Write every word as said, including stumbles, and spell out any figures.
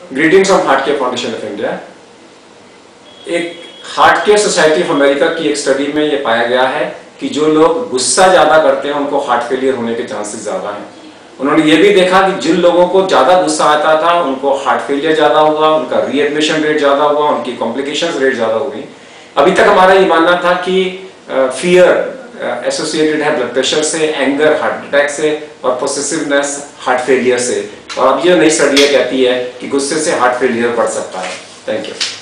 Greetings of heart care foundation of India. एक heart care society of America की एक study में ये पाया गया है कि जो लोग गुस्सा ज्यादा करते हैं उनको हार्ट फेलियर होने के चांसेस ज्यादा हैं। उन्होंने ये भी देखा कि जिन लोगों को ज्यादा गुस्सा आता था उनको हार्ट फेलियर ज्यादा हुआ, उनका रीएडमिशन रेट ज्यादा हुआ, उनकी कॉम्प्लिकेशंस रेट ज्यादा हो गई। अभी तक हमारा ये मानना था कि फियर एसोसिएटेड है ब्लड प्रेशर से, एंगर हार्ट अटैक से और पोसेसिवनेस हार्ट फेलियर से, और अब ये नई स्टडी कहती है कि गुस्से से हार्ट फेलियर बढ़ सकता है। Thank you.